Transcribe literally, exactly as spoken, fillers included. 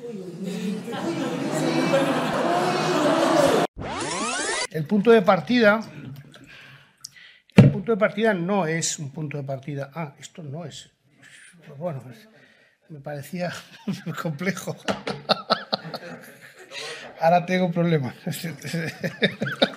El punto de partida, el punto de partida no es un punto de partida. Ah, esto no es. Bueno, me parecía complejo. Ahora tengo un problema.